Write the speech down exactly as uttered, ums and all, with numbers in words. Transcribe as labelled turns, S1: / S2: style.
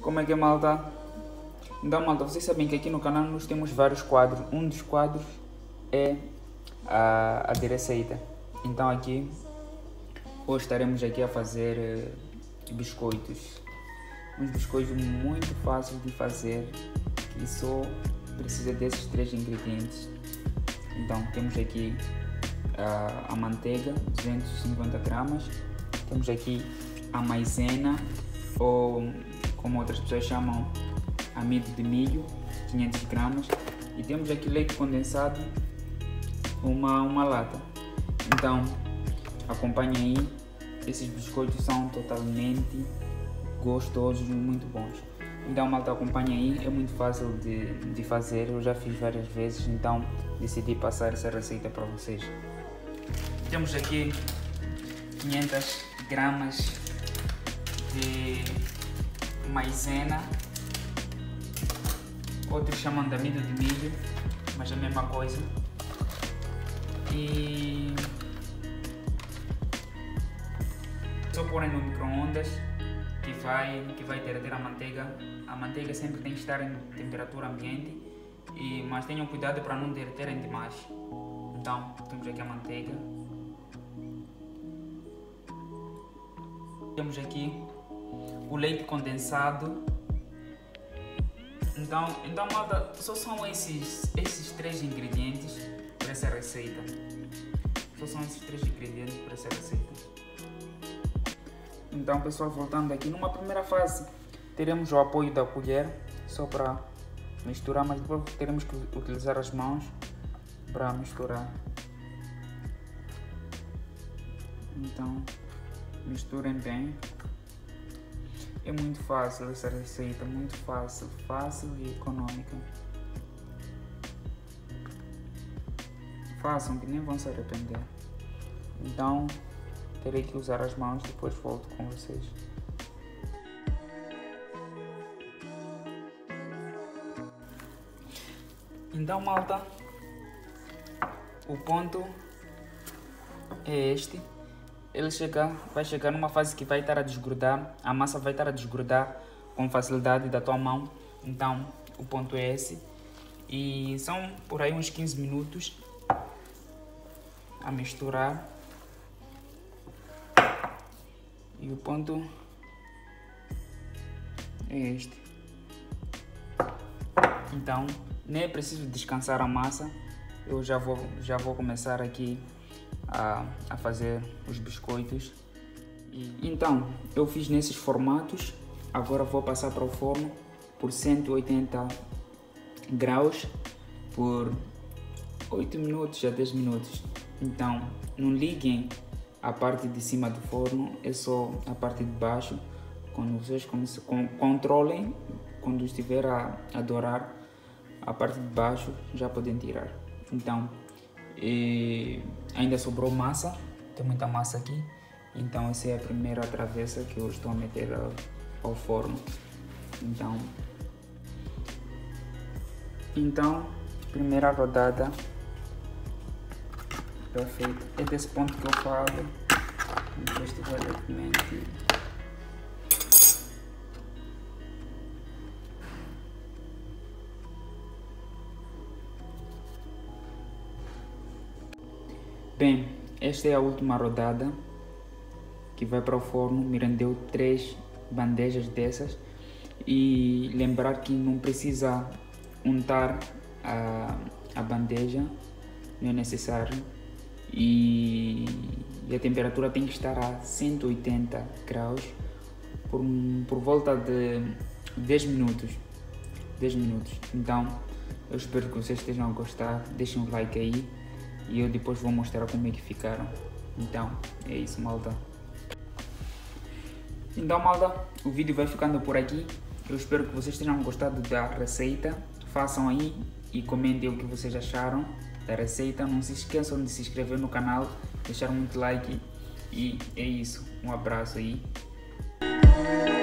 S1: Como é que é, malta? Então, malta, vocês sabem que aqui no canal nós temos vários quadros. Um dos quadros é a, a de receita. Então aqui hoje estaremos aqui a fazer uh, biscoitos. Uns biscoitos muito fáceis de fazer, que só precisa desses três ingredientes. Então temos aqui uh, a manteiga, duzentos e cinquenta gramas. Temos aqui a maisena, ou como outras pessoas chamam, amido de milho, quinhentas gramas. E temos aqui leite condensado, uma, uma lata. Então acompanhem aí, esses biscoitos são totalmente gostosos, muito bons. Então, malta, acompanha aí, é muito fácil de, de fazer, eu já fiz várias vezes, então decidi passar essa receita para vocês. Temos aqui quinhentas gramas de maisena, outros chamam de amido de milho, mas é a mesma coisa. E só porem no micro-ondas que vai, que vai derreter a manteiga. A manteiga sempre tem que estar em temperatura ambiente, e, mas tenham cuidado para não derreterem demais. Então temos aqui a manteiga. Temos aqui o leite condensado. Então, então malta, só são esses, esses três ingredientes para essa receita. Só são esses três ingredientes para essa receita. Então, pessoal, voltando aqui, numa primeira fase teremos o apoio da colher só para misturar, mas depois teremos que utilizar as mãos para misturar. Então misturem bem. É muito fácil essa receita, muito fácil, fácil e econômica. Façam que nem vão se arrepender. Então terei que usar as mãos, depois volto com vocês. Então, malta, o ponto é este. Ele chega, vai chegar numa fase que vai estar a desgrudar, a massa vai estar a desgrudar com facilidade da tua mão. Então o ponto é esse, e são por aí uns quinze minutos a misturar. E o ponto é este. Então nem é preciso descansar a massa. Eu já vou, já vou começar aqui a, a fazer os biscoitos. E, então eu fiz nesses formatos. Agora vou passar para o forno por cento e oitenta graus por oito minutos a dez minutos. Então não liguem a parte de cima do forno, é só a parte de baixo. Quando vocês controlem, quando estiver a, a dourar, a parte de baixo já podem tirar. Então e ainda sobrou massa, tem muita massa aqui. Então essa é a primeira travessa que eu estou a meter ao, ao forno. Então, então primeira rodada perfeito. É desse ponto que eu falo. Depois estiver levemente bem, esta é a última rodada que vai para o forno. Me rendeu três bandejas dessas. E lembrar que não precisa untar a, a bandeja, não é necessário. E, e a temperatura tem que estar a cento e oitenta graus por, por volta de dez minutos. dez minutos. Então eu espero que vocês estejam a gostar. Deixem um like aí e eu depois vou mostrar como é que ficaram. Então é isso, malta. Então, malta, o vídeo vai ficando por aqui. Eu espero que vocês tenham gostado da receita. Façam aí e comentem o que vocês acharam da receita. Não se esqueçam de se inscrever no canal, deixar muito like. E é isso. Um abraço aí.